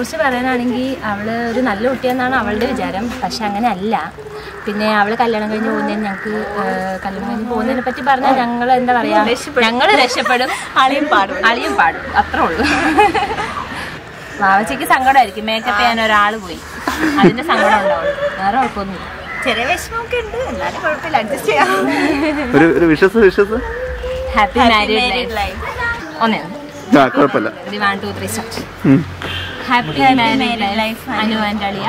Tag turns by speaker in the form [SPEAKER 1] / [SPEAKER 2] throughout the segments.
[SPEAKER 1] കുറിച്ച് പറയാനാണെങ്കിൽ അവൾ ഒരു നല്ല കുട്ടിയെന്നാണ് അവളുടെ വിചാരം. പക്ഷെ അങ്ങനെ അല്ല. പിന്നെ അവൾ കല്യാണം കഴിഞ്ഞ് പോകുന്നതിന് ഞങ്ങൾക്ക് കല്യാണം കഴിഞ്ഞ് പോകുന്നതിനെ പറ്റി പറഞ്ഞാൽ ഞങ്ങൾ എന്താ പറയുക, ഞങ്ങൾ രക്ഷപ്പെടും, അളിയും പാടും അത്രേ ഉള്ളൂ. വാവച്ചിക്ക് സങ്കടമായിരിക്കും മേക്കപ്പ് ചെയ്യാൻ ഒരാൾ പോയി, അതിന്റെ സങ്കടം ഉണ്ടാവുള്ളൂ, വേറെ കുഴപ്പമൊന്നുമില്ല. ചെറിയ വിഷമമൊക്കെ ഉണ്ട്, എന്നാലും കുഴപ്പമില്ല, അഡ്ജസ്റ്റ് ചെയ്യാം. Happy married life. ഒന്നേ കുഴപ്പമില്ല. 1 2 3 start. Happy married life Anu and അളിയ.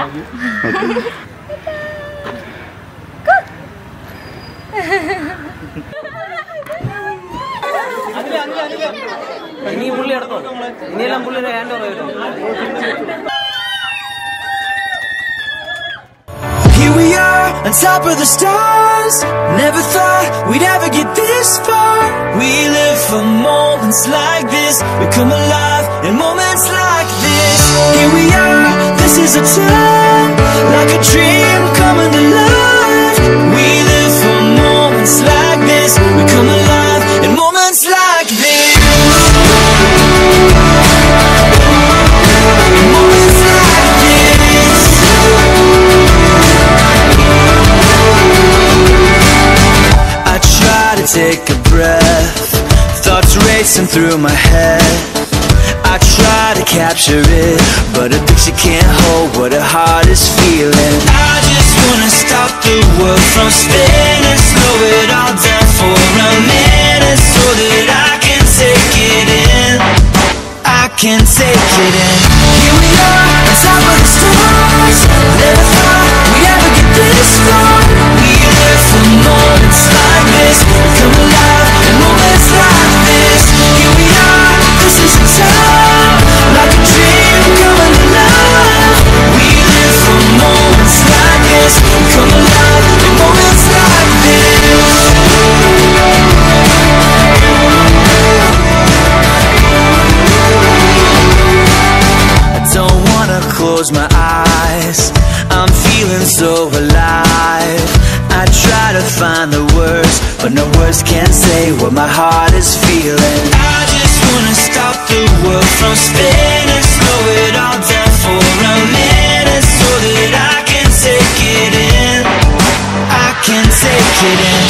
[SPEAKER 2] Here we are on top of the stars. Never thought we'd ever get this far. We live for moments like this. We come alive in moments like this. Here we are, this is a time, like a dream coming to life. We live for moments like this. We come alive in moments like this. Moments like this. I try to take a breath, thoughts racing through my head. I try to capture it, but a picture can't hold what a heart is feeling. I just wanna stop the world from spinning, slow it all down for a minute, so that I can take it in. I can take it in. Here we are, on top of the stars. Never thought we'd ever get this far. We live for moments like this. We come alive in moments like this. Here we are, this is a time, like a dream coming alive. We live for moments like this. We come alive in moments like this. I don't wanna close my eyes, I'm feeling so alive. I try to find the words, but no words can say what my heart is feeling. I just wanna stop the world from spinning, slow it all down for a minute, so that I can take it in. I can take it in.